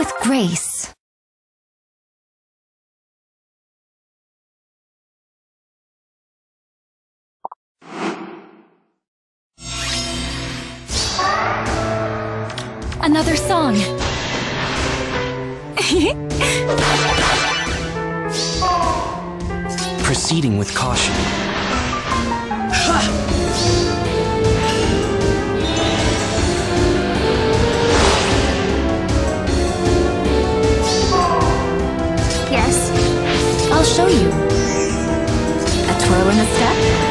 with grace. Another song. Proceeding with caution. Yes, I'll show you. A twirl and a step.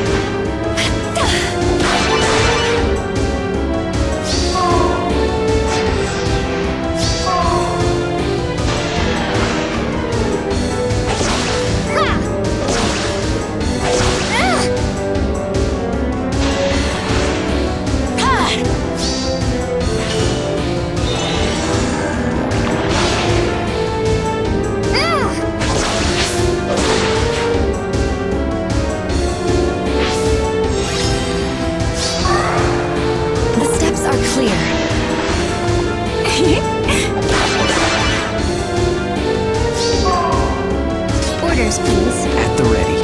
Orders, please. At the ready.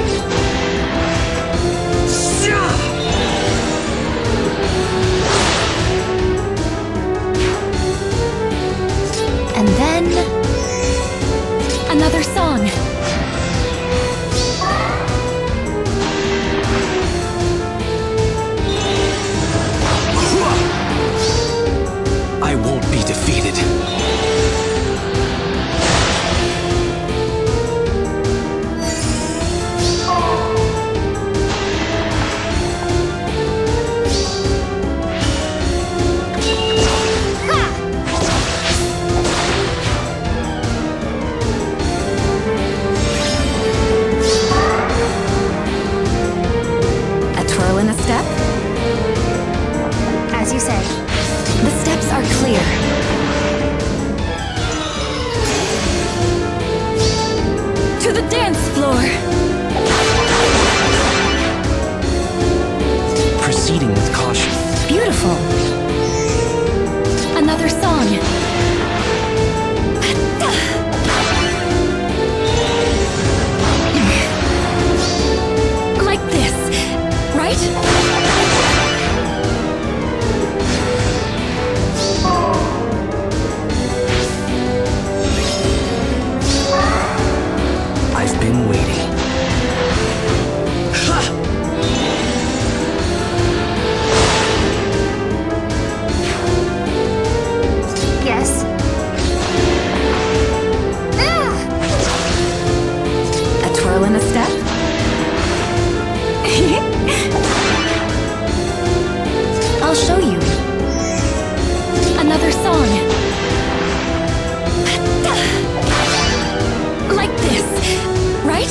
And then another song. I won't be defeated. As you say. The steps are clear. To the dance floor! Proceeding with caution. Beautiful. Another song. Like this, right? I've been waiting. Yes. A twirl and a step. I'll show you. Another song. Like this, right?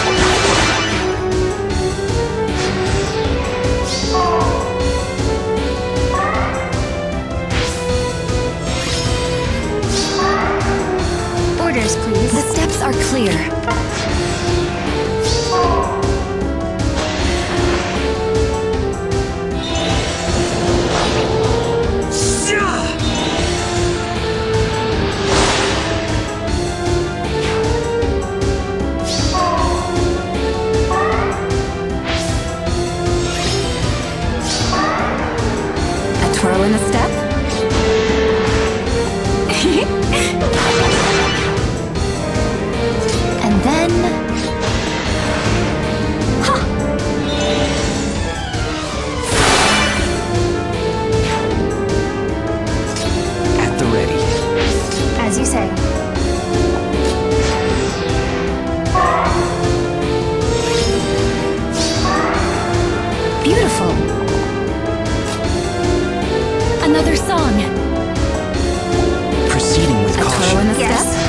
Orders, please. The steps are clear. Twirl in a step. And then... Ha! At the ready. As you say. Beautiful. Another song. Proceeding with A twirl caution. and a step.